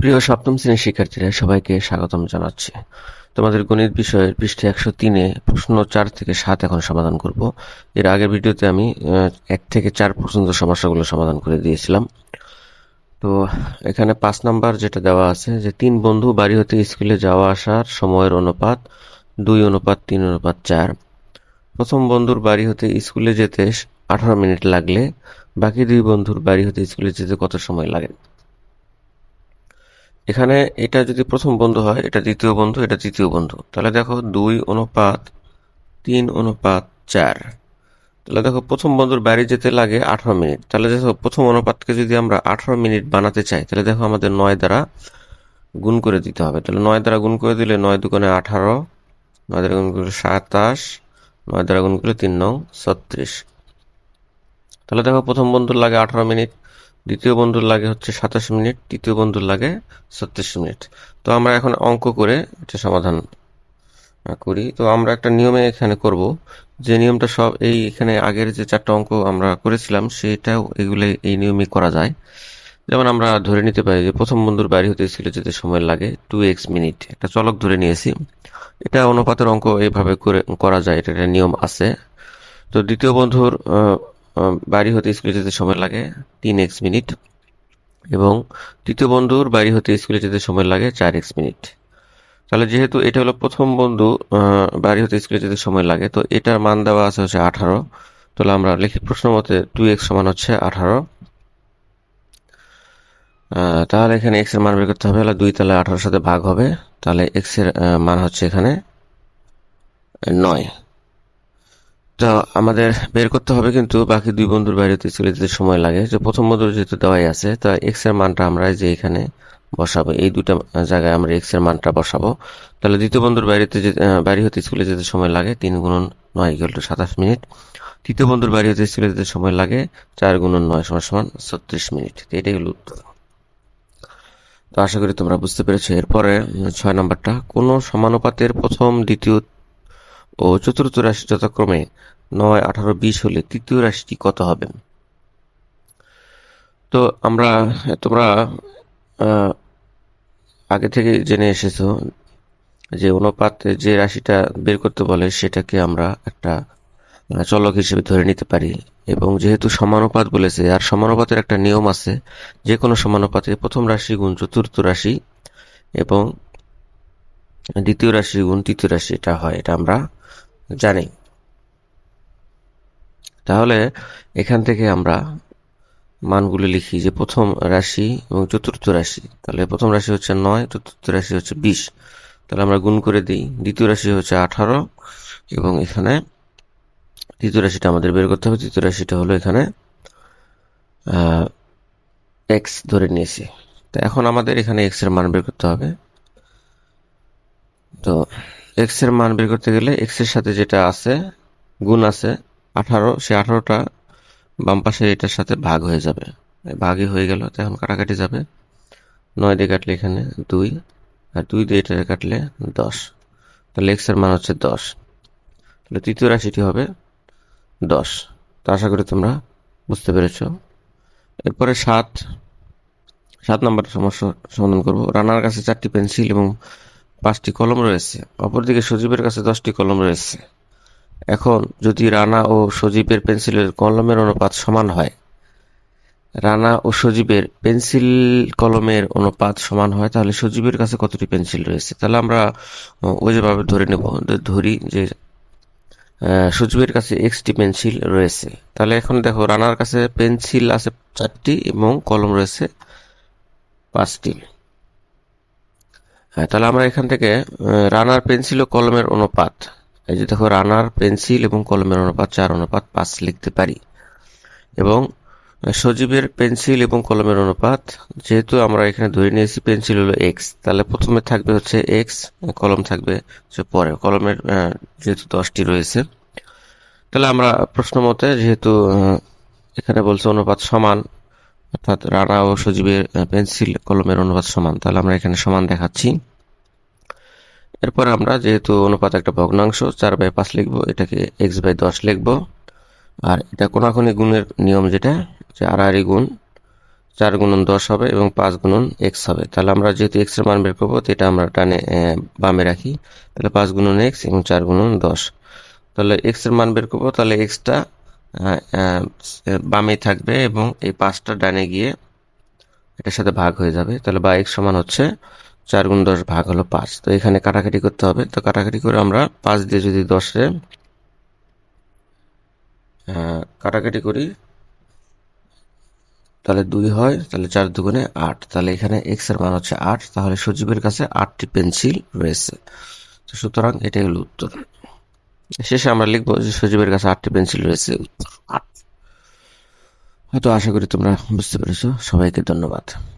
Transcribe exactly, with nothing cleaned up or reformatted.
প্রিয় সপ্তম শ্রেণীর শিক্ষার্থীরা, সবাইকে স্বাগতম জানাচ্ছি। তোমাদের গণিত বিষয়ের পৃষ্ঠা একশো তিনে প্রশ্ন চার থেকে সাত এখন সমাধান করব। এর আগের ভিডিওতে আমি এক থেকে চার পর্যন্ত সমস্যাগুলো সমাধান করে দিয়েছিলাম। তো এখানে পাঁচ নাম্বার যেটা দেওয়া আছে যে তিন বন্ধু বাড়ি হতে স্কুলে যাওয়া আসার সময়ের অনুপাত দুই অনুপাত তিন অনুপাত চার। প্রথম বন্ধুর বাড়ি হতে স্কুলে যেতে আঠারো মিনিট লাগলে বাকি দুই বন্ধুর বাড়ি হতে স্কুলে যেতে কত সময় লাগে। এখানে এটা যদি প্রথম বন্ধু হয়, এটা দ্বিতীয় বন্ধু, এটা তৃতীয় বন্ধু, তাহলে দেখো দুই অনুপাত তিন অনুপাত চার। তাহলে দেখো প্রথম বন্ধুর বাড়ি যেতে লাগে আঠারো মিনিট। তাহলে দেখো প্রথম অনুপাতকে যদি আমরা আঠারো মিনিট বানাতে চাই, তাহলে দেখো আমাদের নয় দ্বারা গুণ করে দিতে হবে। তাহলে নয় দ্বারা গুণ করে দিলে নয় দুগুণে আঠারো, নয় দ্বারা গুণ করলে সাতাশ, নয় দ্বারা গুণ করলে তিন নং ছত্রিশ। তাহলে দেখো প্রথম বন্ধুর লাগে আঠারো মিনিট, দ্বিতীয় বন্ধুর লাগে হচ্ছে সাতাশ মিনিট, তৃতীয় বন্ধুর লাগে ছত্রিশ মিনিট। তো আমরা এখন অঙ্ক করে এটা সমাধান করি। তো আমরা একটা নিয়মে এখানে করব, যে নিয়মটা সব এই এখানে আগের যে চারটা অঙ্ক আমরা করেছিলাম সেটাও এগুলো এই নিয়মে করা যায়। যেমন আমরা ধরে নিতে পারি যে প্রথম বন্ধুর বাড়ি হতে স্কুলে যেতে সময় লাগে টু এক্স মিনিট, একটা চলক ধরে নিয়েছি। এটা অনুপাতের অঙ্ক এইভাবে করে করা যায়, এটা একটা নিয়ম আছে। তো দ্বিতীয় বন্ধুর বাড়ি হতে স্কুলে যেতে সময় লাগে তিন এক্স মিনিট এবং তৃতীয় বন্ধুর বাড়ি হতে স্কুলে যেতে সময় লাগে চার এক্স মিনিট। তাহলে যেহেতু এটা হলো প্রথম বন্ধু বাড়ি হতে স্কুলে যেতে সময় লাগে, তো এটার মান দেওয়া আছে হচ্ছে আঠারো। তাহলে আমরা লিখি প্রশ্ন মতে টু এক্স সমান হচ্ছে আঠারো। তাহলে এখানে এক্স এর মান বের করতে হবে, তাহলে দুই তাহলে আঠারোর সাথে ভাগ হবে, তাহলে এক্স এর মান হচ্ছে এখানে নয়। তো আমাদের বের করতে হবে কিন্তু বাকি দুই বন্ধুর বাড়িতে স্কুলে যেতে সময় লাগে। যে প্রথম বন্ধুর যেহেতু দেওয়াই আছে, তা এক্স এর মানটা আমরা যে এখানে বসাবো, এই দুটা জায়গায় আমরা এক্স এর মানটা বসাবো। তাহলে দ্বিতীয় বন্ধুর বাড়িতে বাড়ি হতে স্কুলে যেতে সময় লাগে তিন গুণন নয় ইকুয়াল টু সাতাশ মিনিট। তৃতীয় বন্ধুর বাড়ি হতে স্কুলে যেতে সময় লাগে চার গুণন নয় সমান সমান ছত্রিশ মিনিট। এটাই হলো উত্তর। তো আশা করি তোমরা বুঝতে পেরেছো। এরপরে ছয় নম্বরটা, কোন সমানুপাতের প্রথম, দ্বিতীয় ও চতুর্থ রাশি যথাক্রমে নয় আঠারো বিশ হলে তৃতীয় রাশিটি কত হবে। তো আমরা তোমরা আগে থেকে জেনে এসেছো যে অনুপাতে যে রাশিটা বের করতে বলে সেটাকে আমরা একটা চলক হিসেবে ধরে নিতে পারি। এবং যেহেতু সমানুপাত বলেছে, আর সমানুপাতের একটা নিয়ম আছে, যে কোনো সমানুপাতে প্রথম রাশি গুণ চতুর্থ রাশি এবং দ্বিতীয় রাশি গুণ তৃতীয় রাশি এটা হয়, এটা আমরা জানি। তাহলে এখান থেকে আমরা মানগুলো লিখি যে প্রথম রাশি এবং চতুর্থ রাশি। তাহলে প্রথম রাশি হচ্ছে নয়, চতুর্থ রাশি হচ্ছে বিশ। তাহলে আমরা গুণ করে দিই। দ্বিতীয় রাশি হচ্ছে আঠারো এবং এখানে তৃতীয় রাশিটা আমাদের বের করতে হবে। তৃতীয় রাশিটা হলো এখানে এক্স ধরে নিয়েছি। তো এখন আমাদের এখানে এক্স এর মান বের করতে হবে। তো এক্স এর মান বের করতে গেলে এক্স এর সাথে যেটা আছে গুণ আছে আঠারো, সে আঠারোটা বাম পাশের এটার সাথে ভাগ হয়ে যাবে, ভাগই হয়ে গেল। তো এখন কাটাকাটি যাবে, নয় দিয়ে কাটলে এখানে দুই, আর দুই দিয়ে এটা কাটলে দশ। তাহলে এক্স এর মান হচ্ছে দশ। তাহলে তৃতীয় রাশিটি হবে দশ। তো আশা করি তোমরা বুঝতে পেরেছ। এরপরে সাত সাত নম্বর সমস্যা সমাধান করব। রানার কাছে চারটি পেন্সিল এবং পাঁচটি কলম রয়েছে, অপরদিকে সজীবের কাছে দশটি কলম রয়েছে। এখন যদি রানা ও সজীবের পেন্সিলের কলমের অনুপাত সমান হয়, রানা ও সজীবের পেন্সিল কলমের অনুপাত সমান হয়, তাহলে সজীবের কাছে কতটি পেন্সিল রয়েছে। তাহলে আমরা ওই যেভাবে ধরে নেব, ধরি যে সজীবের কাছে এক্সটি পেন্সিল রয়েছে। তাহলে এখন দেখো রানার কাছে পেন্সিল আছে চারটি এবং কলম রয়েছে পাঁচটি। হ্যাঁ, তাহলে আমরা এখান থেকে রানার পেন্সিল ও কলমের অনুপাত, এই যে দেখো রানার পেন্সিল এবং কলমের অনুপাত চার অনুপাত পাঁচ লিখতে পারি। এবং সজীবের পেন্সিল এবং কলমের অনুপাত, যেহেতু আমরা এখানে ধরে নিয়েছি পেন্সিল হলো এক্স, তাহলে প্রথমে থাকবে হচ্ছে এক্স, কলম থাকবে পরে। কলমের যেহেতু দশটি রয়েছে, তাহলে আমরা প্রশ্ন মতে যেহেতু এখানে বলছে অনুপাত সমান, অর্থাৎ রানা ও সজীবের পেন্সিল কলমের অনুপাত সমান, তাহলে আমরা এখানে সমান দেখাচ্ছি। এরপর আমরা যেহেতু অনুপাত একটা ভগ্নাংশ, চার বাই পাঁচ লিখবো, এটাকে এক্স বাই দশ লিখবো। আর এটা কোনাকুনি গুণের নিয়ম, যেটা যে আড়াআড়ি গুণ, চার গুণন দশ হবে এবং পাঁচ গুণন এক্স হবে। তাহলে আমরা যেহেতু এক্স এর মান বের করবো, তো এটা আমরা ডানে বামে রাখি। তাহলে পাঁচ গুণন এক্স এবং চার গুণন দশ। তাহলে এক্স এর মান বের করবো, তাহলে এক্সটা বামে থাকবে এবং এই পাঁচটা ডানে গিয়ে এটার সাথে ভাগ হয়ে যাবে। তাহলে বা এক্স সমান হচ্ছে চার গুণ দশ ভাগ হলো পাঁচ। তো এখানে কাটাকাটি করতে হবে। তো কাটাকাটি করে আমরা পাঁচ দিয়ে যদি দশে কাটাকাটি করি, তাহলে দুই হয়, তাহলে চার দুগুণে আট। তাহলে এখানে এক্স এর মান হচ্ছে আট। তাহলে সজীবের কাছে আটটি পেন্সিল রয়েছে। তো সুতরাং এটাই হলো উত্তর। শেষে আমরা লিখবো যে সজীবের কাছে আটটি পেন্সিল রয়েছে, উত্তর আট। হয়তো আশা করি তোমরা বুঝতে পেরেছো। সবাইকে ধন্যবাদ।